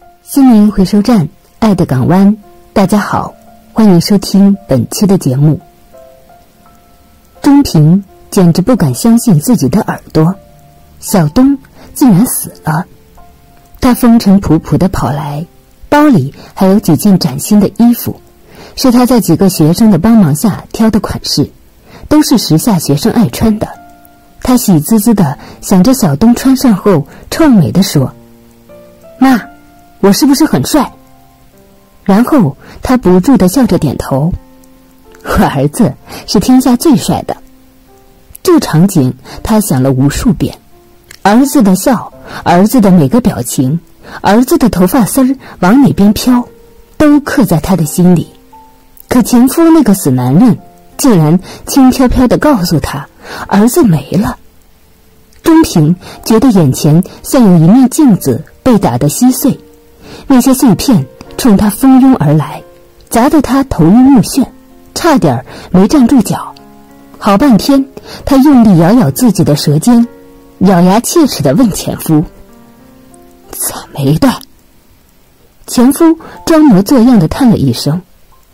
心灵回收站，爱的港湾，大家好，欢迎收听本期的节目。钟平简直不敢相信自己的耳朵，小东竟然死了。他风尘仆仆地跑来，包里还有几件崭新的衣服，是他在几个学生的帮忙下挑的款式，都是时下学生爱穿的。他喜滋滋地想着小东穿上后臭美地说：妈，我是不是很帅？然后他不住地笑着点头，我儿子是天下最帅的。这场景他想了无数遍，儿子的笑，儿子的每个表情，儿子的头发丝儿往哪边飘，都刻在他的心里。可前夫那个死男人竟然轻飘飘地告诉他，儿子没了。钟平觉得眼前像有一面镜子被打得稀碎，那些碎片冲他蜂拥而来，砸得他头晕目眩，差点没站住脚。好半天，他用力咬咬自己的舌尖，咬牙切齿地问前夫：咋没的？前夫装模作样地叹了一声：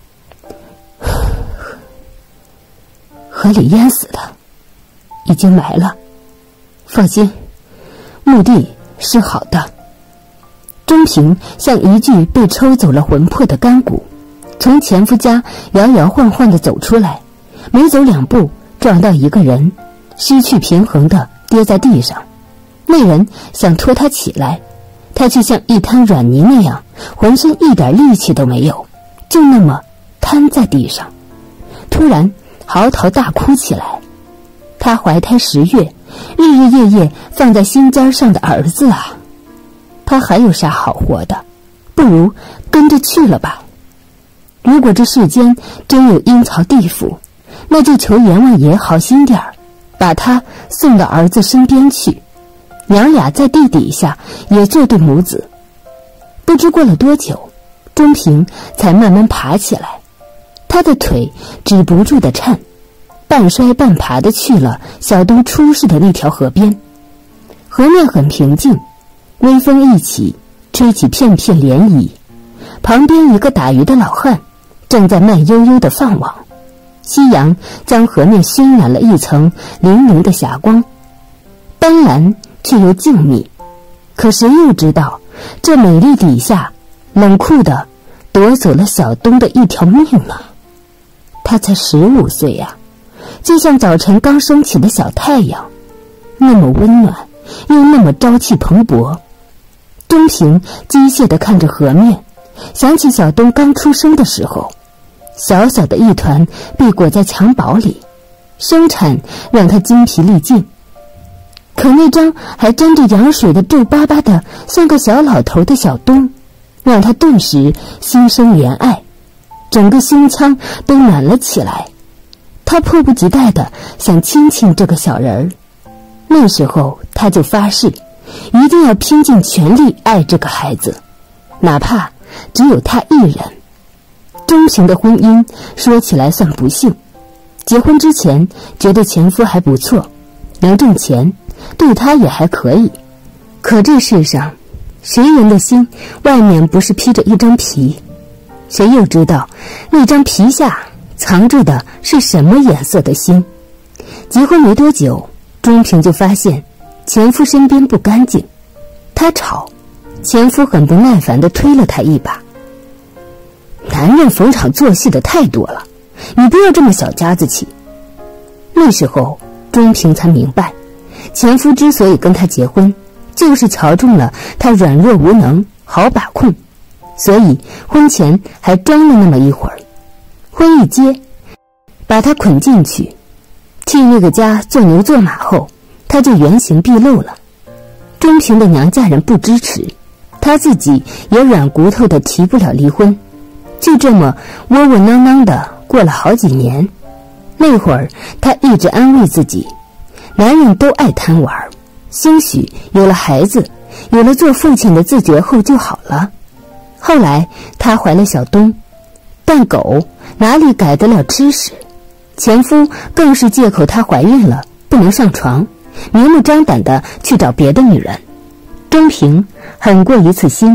河里淹死的，已经埋了，放心，墓地是好的。钟平像一具被抽走了魂魄的干骨，从前夫家摇摇晃晃地走出来，没走2步撞到一个人，失去平衡地跌在地上。那人想拖他起来，他却像一滩软泥那样，浑身一点力气都没有，就那么瘫在地上。突然嚎啕大哭起来。他怀胎10月，日日夜夜放在心尖上的儿子啊，他还有啥好活的？不如跟着去了吧。如果这世间真有阴曹地府，那就求阎王爷好心点儿，把他送到儿子身边去，娘俩在地底下也做对母子。不知过了多久，钟平才慢慢爬起来，他的腿止不住地颤，半摔半爬地去了小东出事的那条河边。河面很平静，微风一起，吹起片片涟漪。旁边一个打鱼的老汉正在慢悠悠地放网，夕阳将河面熏染了一层粼粼的霞光，斑斓却又静谧。可谁又知道，这美丽底下冷酷地夺走了小东的一条命呢？他才15岁呀，就像早晨刚升起的小太阳，那么温暖，又那么朝气蓬勃。钟平机械地看着河面，想起小东刚出生的时候，小小的一团被裹在襁褓里，生产让他精疲力尽。可那张还沾着羊水的皱巴巴的像个小老头的小东，让他顿时心生怜爱，整个胸腔都暖了起来。他迫不及待地想亲亲这个小人儿。那时候他就发誓，一定要拼尽全力爱这个孩子，哪怕只有他一人。钟平的婚姻说起来算不幸，结婚之前觉得前夫还不错，能挣钱，对他也还可以。可这世上谁人的心外面不是披着一张皮？谁又知道那张皮下藏着的是什么颜色的心？结婚没多久，钟平就发现前夫身边不干净。他吵，前夫很不耐烦地推了他一把：男人逢场作戏的太多了，你不要这么小家子气。那时候钟平才明白，前夫之所以跟他结婚，就是瞧中了他软弱无能，好把控，所以婚前还装了那么一会儿。婚一结，把他捆进去，替那个家做牛做马后，他就原形毕露了。钟平的娘家人不支持，他自己也软骨头的提不了离婚，就这么窝窝囊囊的过了好几年。那会儿他一直安慰自己，男人都爱贪玩，兴许有了孩子，有了做父亲的自觉后就好了。后来她怀了小东，但狗哪里改得了吃屎？前夫更是借口她怀孕了不能上床，明目张胆地去找别的女人。钟平狠过一次心，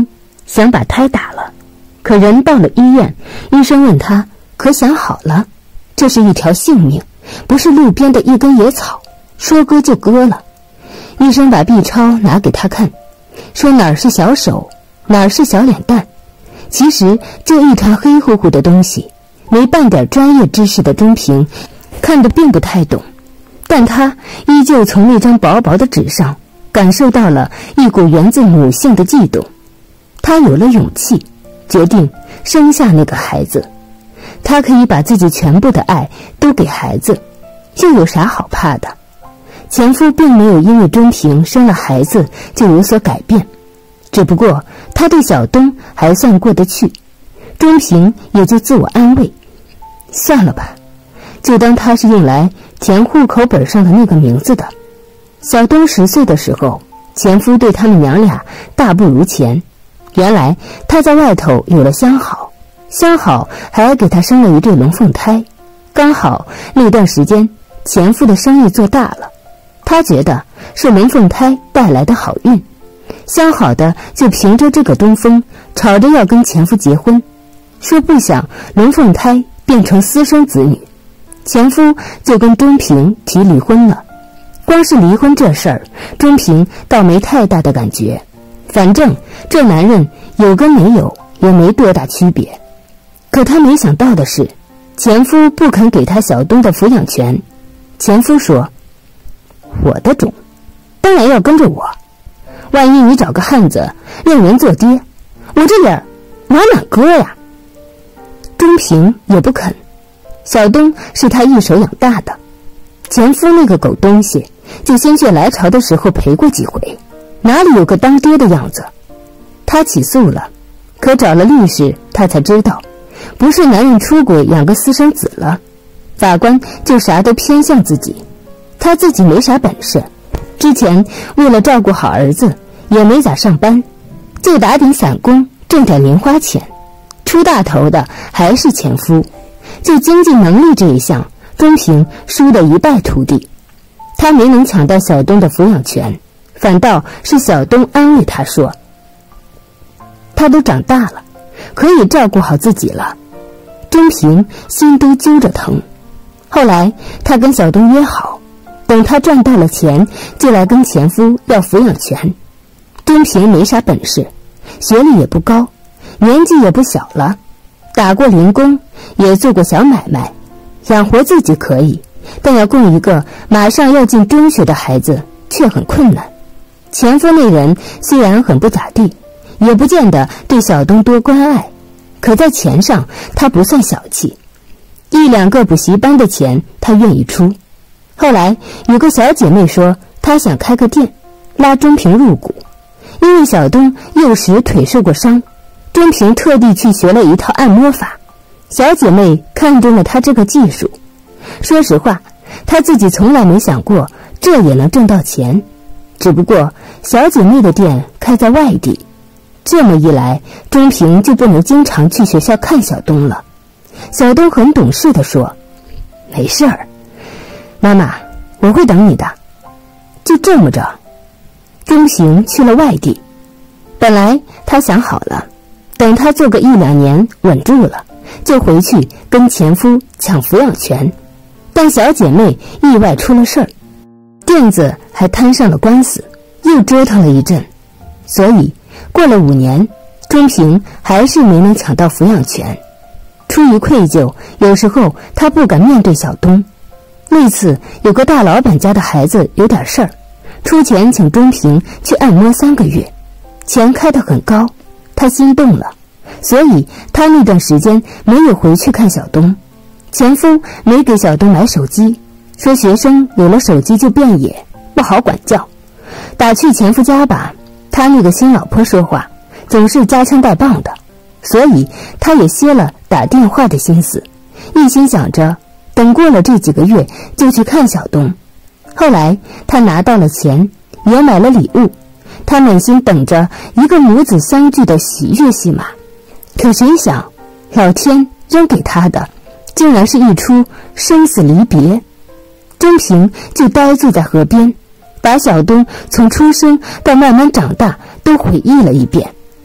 想把胎打了，可人到了医院，医生问他可想好了，这是一条性命，不是路边的一根野草，说割就割了。医生把 B 超拿给他看，说哪儿是小手，哪儿是小脸蛋，其实就一团黑乎乎的东西。没半点专业知识的钟平看得并不太懂，但他依旧从那张薄薄的纸上感受到了一股源自母性的悸动。他有了勇气，决定生下那个孩子。他可以把自己全部的爱都给孩子，又有啥好怕的？前夫并没有因为钟平生了孩子就有所改变，只不过他对小东还算过得去，钟平也就自我安慰，算了吧，就当他是用来填户口本上的那个名字的。小东10岁的时候，前夫对他们娘俩大不如前。原来他在外头有了相好，相好还给他生了一对龙凤胎。刚好那段时间前夫的生意做大了，他觉得是龙凤胎带来的好运，相好的就凭着这个东风吵着要跟前夫结婚，说不想龙凤胎变成私生子女。前夫就跟钟平提离婚了。光是离婚这事儿，钟平倒没太大的感觉，反正这男人有跟没有也没多大区别。可他没想到的是，前夫不肯给他小东的抚养权。前夫说，我的种当然要跟着我，万一你找个汉子认人做爹，我这脸往哪搁呀？钟平也不肯，小东是他一手养大的，前夫那个狗东西就心血来潮的时候赔过几回，哪里有个当爹的样子？他起诉了，可找了律师，他才知道不是男人出轨养个私生子了，法官就啥都偏向自己。他自己没啥本事，之前为了照顾好儿子也没咋上班，就打点散工挣点零花钱，出大头的还是前夫。就经济能力这一项，钟平输得一败涂地。他没能抢到小东的抚养权，反倒是小东安慰他说，他都长大了，可以照顾好自己了。钟平心都揪着疼。后来他跟小东约好，等他赚到了钱就来跟前夫要抚养权。钟平没啥本事，学历也不高，年纪也不小了，打过零工，也做过小买卖，养活自己可以，但要供一个马上要进中学的孩子却很困难。前夫那人虽然很不咋地，也不见得对小东多关爱，可在钱上他不算小气，1-2个补习班的钱他愿意出。后来有个小姐妹说她想开个店，拉钟平入股。因为小东幼时腿受过伤，钟平特地去学了一套按摩法，小姐妹看中了他这个技术。说实话，他自己从来没想过这也能挣到钱，只不过小姐妹的店开在外地，这么一来，钟平就不能经常去学校看小东了。小东很懂事地说，没事儿，妈妈，我会等你的。就这么着，钟平去了外地。本来他想好了，等他做个1-2年稳住了，就回去跟前夫抢抚养权。但小姐妹意外出了事儿，店子还摊上了官司，又折腾了一阵，所以过了5年，钟平还是没能抢到抚养权。出于愧疚，有时候他不敢面对小东。那次有个大老板家的孩子有点事儿，出钱请钟平去按摩3个月，钱开得很高，他心动了，所以他那段时间没有回去看小东。前夫没给小东买手机，说学生有了手机就变野，不好管教。打去前夫家吧，他那个新老婆说话总是夹枪带棒的，所以他也歇了打电话的心思，一心想着等过了这几个月就去看小东。后来他拿到了钱，也买了礼物，他满心等着一个母子相聚的喜悦戏码，可谁想老天扔给他的竟然是一出生死离别。钟平就呆坐在河边，把小东从出生到慢慢长大都回忆了一遍。他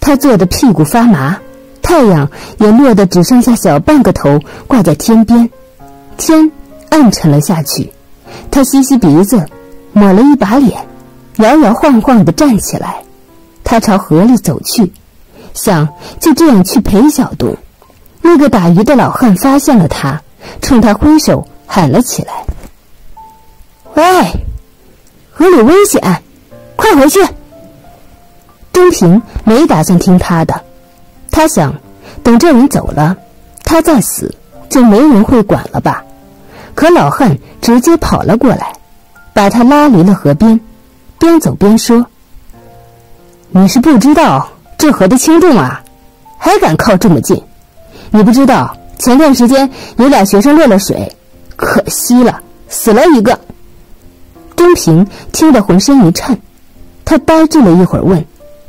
他坐得屁股发麻，太阳也落得只剩下小半个头挂在天边，天暗沉了下去。他吸吸鼻子，抹了一把脸，摇摇晃晃地站起来。他朝河里走去，想就这样去陪小东。那个打鱼的老汉发现了他，冲他挥手喊了起来：“喂，河里危险，快回去！”钟平没打算听他的，他想等这人走了，他再死就没人会管了吧。可老汉直接跑了过来，把他拉离了河边，边走边说：“你是不知道这河的轻重啊，还敢靠这么近？你不知道前段时间有俩学生落了水，可惜了，死了一个。”钟平听得浑身一颤，他呆滞了一会儿问：“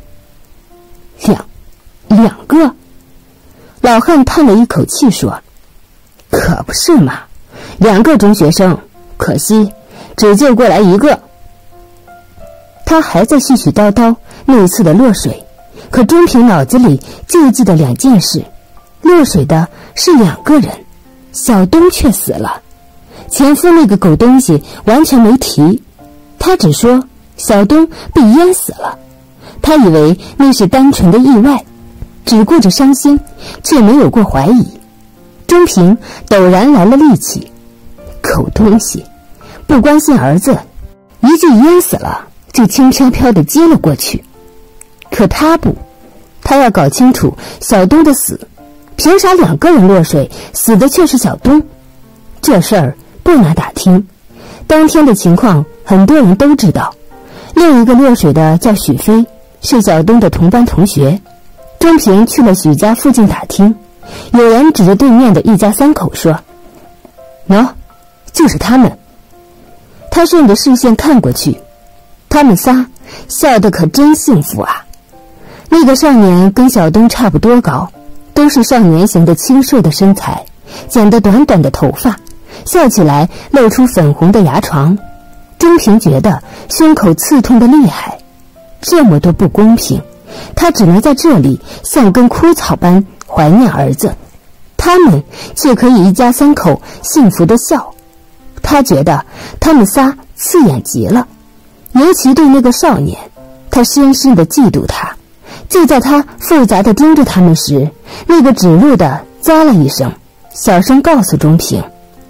两个？”老汉叹了一口气说：“可不是嘛，2个中学生，可惜只救过来一个。”他还在絮絮叨叨那次的落水，可钟平脑子里就记得2件事：落水的是2个人，小东却死了。前夫那个狗东西完全没提，他只说小东被淹死了。他以为那是单纯的意外，只顾着伤心，却没有过怀疑。钟平陡然来了力气，狗东西不关心儿子，一句淹死了就轻飘飘地接了过去。可他不，他要搞清楚小东的死，凭啥2个人落水，死的却是小东？这事儿不难打听，当天的情况很多人都知道。另一个落水的叫许飞，是小东的同班同学。钟平去了许家附近打听，有人指着对面的一家3口说：“喏，就是他们。”他顺着视线看过去，他们仨笑得可真幸福啊。那个少年跟小东差不多高，都是少年型的清瘦的身材，剪得短短的头发，笑起来露出粉红的牙床。钟平觉得胸口刺痛的厉害，这么多不公平，他只能在这里像根枯草般怀念儿子，他们却可以一家3口幸福的笑。他觉得他们仨刺眼极了，尤其对那个少年，他深深地嫉妒他。就在他复杂地盯着他们时，那个指路的咂了一声，小声告诉钟平：“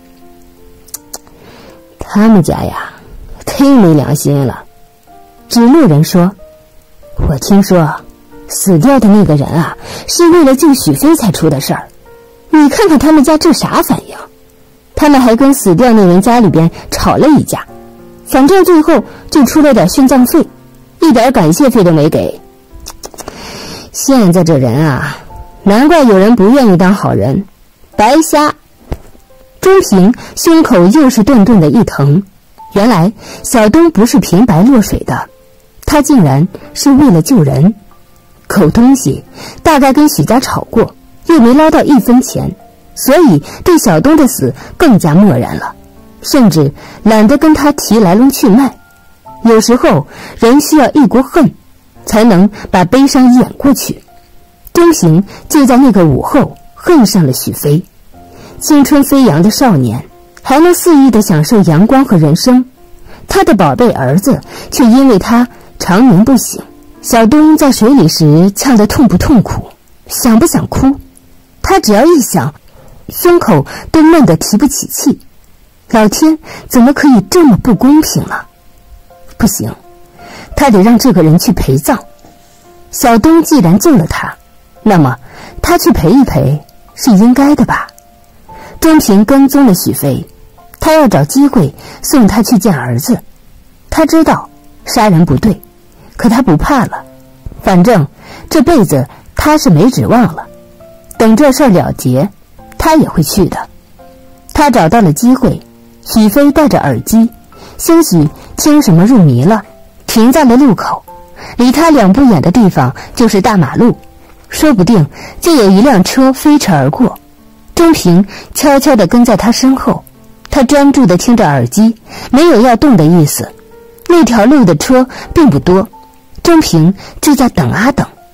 他们家呀，忒没良心了。”指路人说：“我听说死掉的那个人啊，是为了救许飞才出的事儿。你看看他们家这啥反应？他们还跟死掉那人家里边吵了一架，反正最后就出了点殉葬费，一点感谢费都没给。现在这人啊，难怪有人不愿意当好人，白瞎。”钟平胸口又是顿顿的一疼，原来小东不是平白落水的，他竟然是为了救人。狗东西大概跟许家吵过，又没捞到1分钱，所以对小东的死更加漠然了，甚至懒得跟他提来龙去脉。有时候人需要一股恨，才能把悲伤掩过去。钟平就在那个午后恨上了许飞。青春飞扬的少年还能肆意地享受阳光和人生，他的宝贝儿子却因为他长眠不醒。小东在水里时呛得痛不痛苦，想不想哭？他只要一想，胸口都闷得提不起气。老天怎么可以这么不公平呢？不行，他得让这个人去陪葬。小东既然救了他，那么他去陪一陪是应该的吧。钟平跟踪了许飞，他要找机会送他去见儿子。他知道杀人不对，可他不怕了，反正这辈子他是没指望了。等这事儿了结，他也会去的。他找到了机会，许飞戴着耳机，兴许听什么入迷了，停在了路口。离他2步远的地方就是大马路，说不定就有一辆车飞驰而过。钟平悄悄地跟在他身后，他专注地听着耳机，没有要动的意思。那条路的车并不多，钟平就在等啊等，他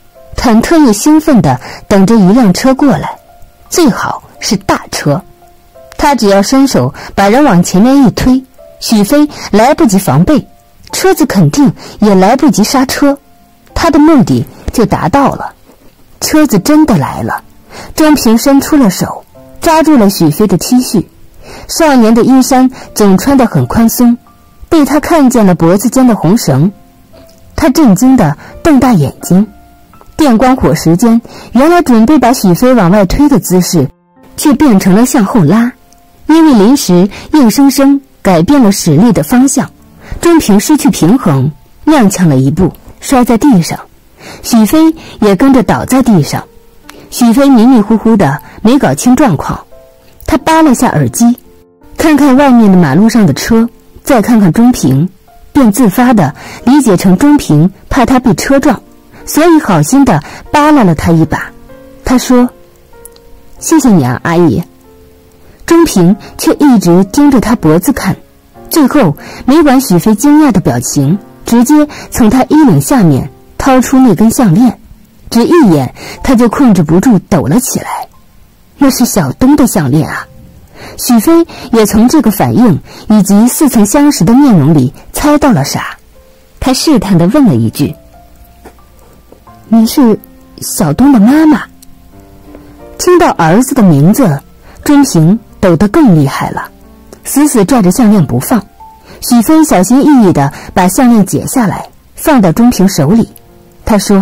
忐忑又兴奋地等着一辆车过来，最好是大车。他只要伸手把人往前面一推，许飞来不及防备，车子肯定也来不及刹车，他的目的就达到了。车子真的来了，庄平伸出了手，抓住了许飞的 T 恤。少年的衣衫总穿得很宽松，被他看见了脖子间的红绳。他震惊地瞪大眼睛，电光火石间，原来准备把许飞往外推的姿势却变成了向后拉。因为临时硬生生改变了使力的方向，庄平失去平衡，踉跄了一步，摔在地上。许飞也跟着倒在地上。许飞迷迷糊糊的没搞清状况，他扒了下耳机，看看外面的马路上的车，再看看庄平，便自发的理解成庄平怕他被车撞，所以好心的扒拉了他一把。他说：“谢谢你啊，阿姨。”庄平却一直盯着他脖子看，最后没管许飞惊讶的表情，直接从他衣领下面掏出那根项链，只一眼他就控制不住抖了起来。那是小东的项链啊！许飞也从这个反应以及似曾相识的面容里猜到了啥，他试探地问了一句：“你是小东的妈妈？”听到儿子的名字，庄平抖得更厉害了，死死拽着项链不放。许飞小心翼翼地把项链解下来，放到庄平手里。他说：“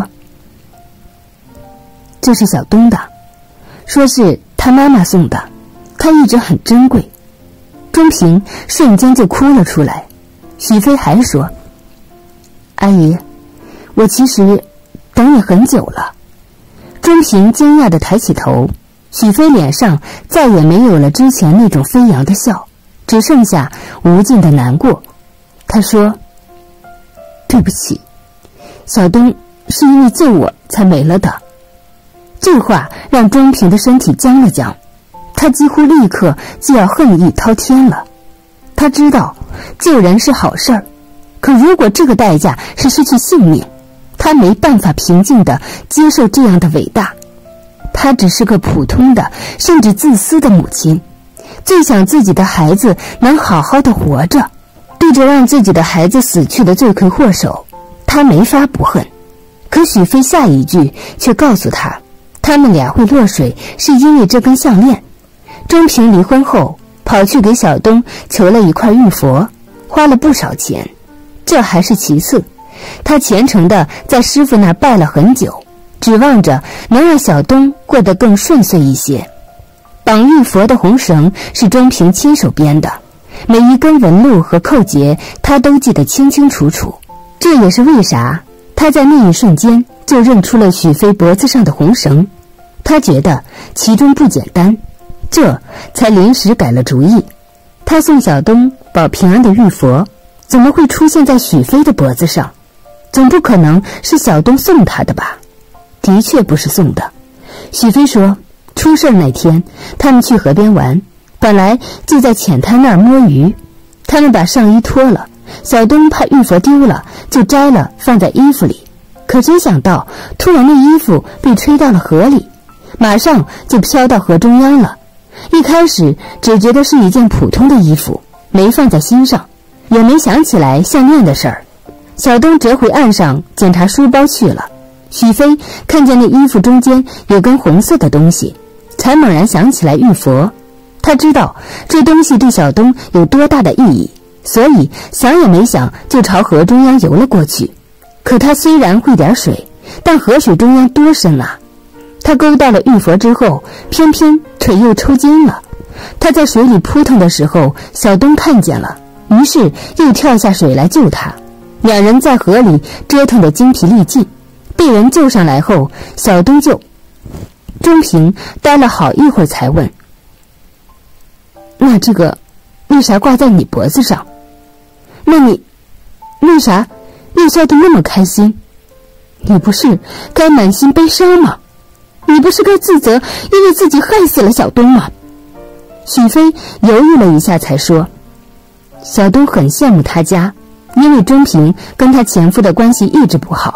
这是小东的，说是他妈妈送的，他一直很珍贵。”庄平瞬间就哭了出来。许飞还说：“阿姨，我其实等你很久了。”庄平惊讶地抬起头，许飞脸上再也没有了之前那种飞扬的笑，只剩下无尽的难过。他说：“对不起，小东是因为救我才没了的。”这话让庄平的身体僵了僵，他几乎立刻就要恨意滔天了。他知道救人是好事儿，可如果这个代价是失去性命，他没办法平静地接受这样的伟大。他只是个普通的甚至自私的母亲，最想自己的孩子能好好的活着。对着让自己的孩子死去的罪魁祸首，他没法不恨。可许飞下一句却告诉他，他们俩会落水是因为这根项链。庄平离婚后跑去给小东求了一块玉佛，花了不少钱。这还是其次，他虔诚地在师傅那拜了很久，指望着能让小东过得更顺遂一些。绑玉佛的红绳是庄平亲手编的，每一根纹路和扣结他都记得清清楚楚。这也是为啥他在那一瞬间就认出了许飞脖子上的红绳。他觉得其中不简单，这才临时改了主意。他送小东保平安的玉佛怎么会出现在许飞的脖子上？总不可能是小东送他的吧？的确不是送的。许飞说，出事那天他们去河边玩，本来就在浅滩那儿摸鱼，他们把上衣脱了，小东怕玉佛丢了，就摘了放在衣服里。可谁想到突然那衣服被吹到了河里，马上就飘到河中央了。一开始只觉得是一件普通的衣服，没放在心上，也没想起来项链的事儿。小东折回岸上检查书包去了。许飞看见那衣服中间有根红色的东西，才猛然想起来玉佛。他知道这东西对小东有多大的意义，所以想也没想就朝河中央游了过去。可他虽然会点水，但河水中央多深啊！他勾到了玉佛之后，偏偏腿又抽筋了。他在水里扑腾的时候，小东看见了，于是又跳下水来救他。两人在河里折腾得精疲力尽，被人救上来后，小东就……钟平待了好一会儿才问：“那这个为啥挂在你脖子上？那你为啥又笑得那么开心？你不是该满心悲伤吗？你不是该自责因为自己害死了小东吗？”许飞犹豫了一下才说：“小东很羡慕他家，因为钟平跟他前夫的关系一直不好，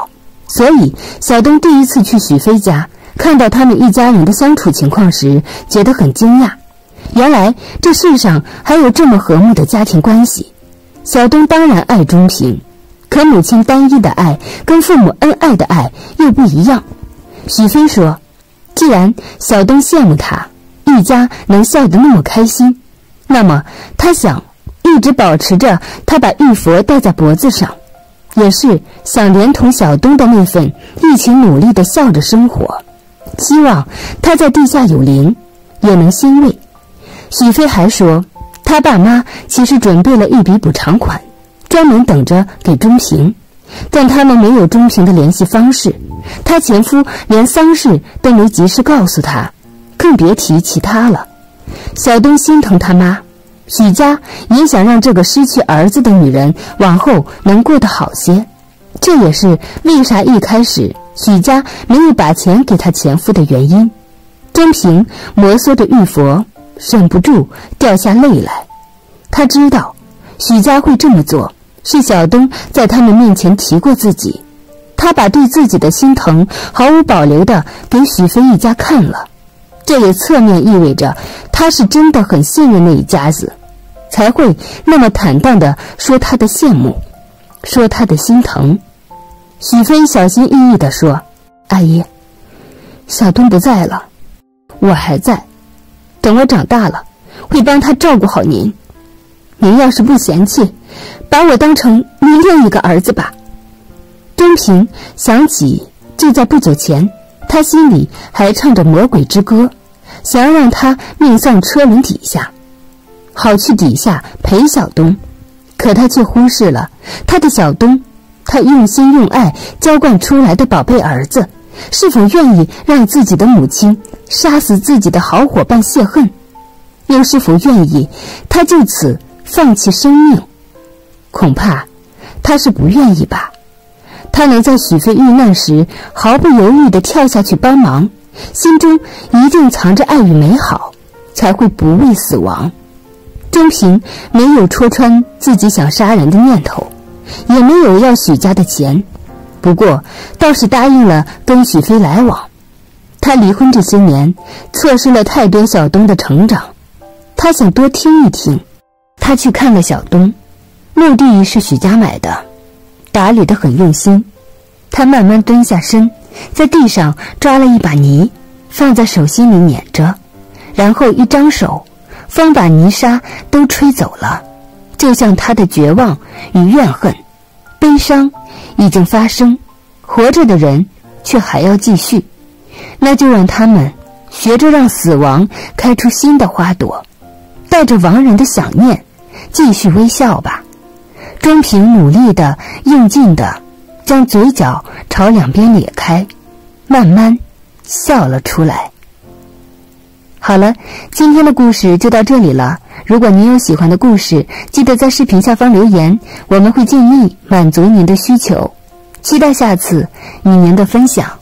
所以小东第一次去许飞家，看到他们一家人的相处情况时，觉得很惊讶。原来这世上还有这么和睦的家庭关系。小东当然爱钟平，可母亲单一的爱跟父母恩爱的爱又不一样。许飞说，既然小东羡慕他一家能笑得那么开心，那么他想一直保持着他把玉佛戴在脖子上，也是想连同小东的那份一起努力地笑着生活，希望他在地下有灵，也能欣慰。许飞还说，他爸妈其实准备了一笔补偿款，专门等着给钟平，但他们没有钟平的联系方式，他前夫连丧事都没及时告诉他，更别提其他了。小东心疼他妈，许家也想让这个失去儿子的女人往后能过得好些，这也是为啥一开始许家没有把钱给他前夫的原因。钟平摩挲着玉佛，忍不住掉下泪来。他知道许家会这么做，是小东在他们面前提过自己，他把对自己的心疼毫无保留地给许飞一家看了，这也侧面意味着他是真的很信任那一家子，才会那么坦荡地说他的羡慕，说他的心疼。许飞小心翼翼地说，阿姨，小东不在了，我还在，等我长大了会帮他照顾好您，您要是不嫌弃，把我当成您另一个儿子吧。钟平想起就在不久前，他心里还唱着魔鬼之歌，想要让他命丧车轮底下，好去底下陪小东，可他却忽视了他的小东，他用心用爱浇灌出来的宝贝儿子，是否愿意让自己的母亲杀死自己的好伙伴泄恨，又是否愿意他就此放弃生命？恐怕他是不愿意吧。他能在许飞遇难时毫不犹豫地跳下去帮忙，心中一定藏着爱与美好，才会不畏死亡。钟平没有戳穿自己想杀人的念头，也没有要许家的钱，不过倒是答应了跟许飞来往。他离婚这些年错失了太多小东的成长，他想多听一听。他去看了小东，墓地是许家买的，打理得很用心。他慢慢蹲下身，在地上抓了一把泥，放在手心里捻着，然后一张手，风把泥沙都吹走了，就像他的绝望与怨恨。悲伤已经发生，活着的人却还要继续，那就让他们学着让死亡开出新的花朵，带着亡人的想念继续微笑吧。钟平努力地用劲地将嘴角朝两边咧开，慢慢笑了出来。好了，今天的故事就到这里了。如果您有喜欢的故事，记得在视频下方留言，我们会尽力满足您的需求。期待下次与您的分享。